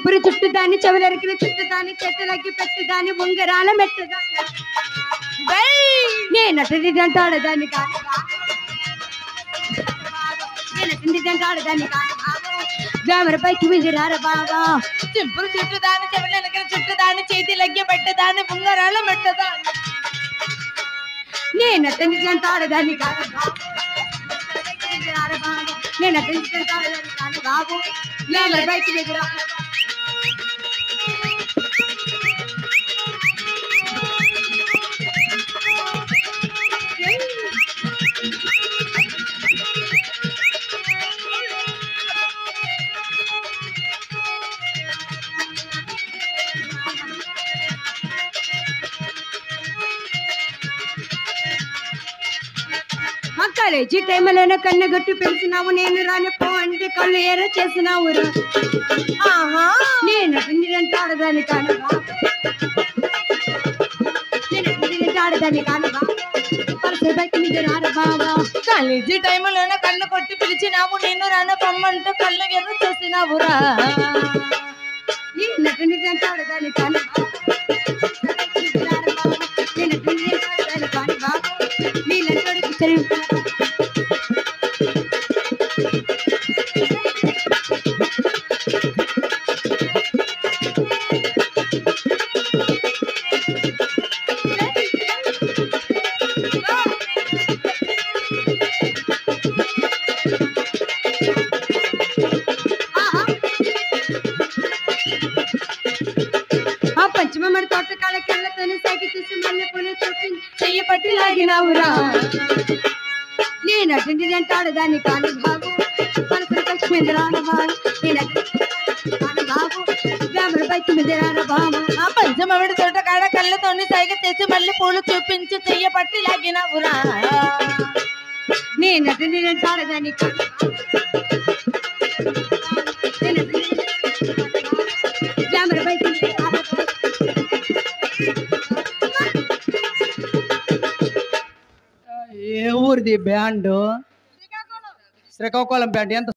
చింపురు చుట్టు దాన్ని చెవులెరికిన చుట్టు దాన్ని చేతులకి పెట్టు దాన్ని ఉంగరాల మెట్టు నేనటి అంటాడు దాన్ని కాదు నేనటి అంటాడు దాన్ని కాదు గ్రామర పైకి విజరార బాబా చింపురు చుట్టూ దాన్ని చెవులెరికిన చుట్టూ దాన్ని చేతులకి పెట్టు దాన్ని ఉంగరాల మెట్టు దాన్ని నేనటి అంటాడు దాన్ని కాదు నేనటి అంటాడు దాన్ని కాదు బాబు గ్రామర పైకి విజరార కాలేజీ టైంలోనే కన్నగట్టు పెంచినావు నేను రాని పో అంటే కళ్ళు ఎర్ర చేసినావు నేను అంటాడదాన్ని కాను ఆడదాన్ని కాను బాబా కాలేజీ టైంలోనే కళ్ళు కొట్టి పిలిచినావు నేను రాను పొమ్మంటూ కళ్ళు ఎర్ర చేసినావురా నేను అంటాడదాన్ని కాను నేను కాను బాబు నీళ్ళంటాడు పంచమడి తోట కాళ్ళకెళ్ళతోనే సైకి చూసి మళ్ళీ పూలు చూపించి చెయ్యి పట్టి లాగినావురా నేను అటెండి అంటాడు దాన్ని కాను బాబు పలుకులు లక్ష్మీంద్రాన బాబు నేను కాను బాబు గ్రామర బైక్ మీద బాబు ఆ పంచమడి తోట కాడ కళ్ళతోని సైగ చేసి మళ్ళీ పూలు చూపించి చెయ్య పట్టి లాగినావురా నేను అటెండి అంటాడు దాన్ని కాను గ్రామర బైక్ ఏ ఊరిది బ్యాండ్ శ్రీకాకుళం బ్యాండ్ ఎంత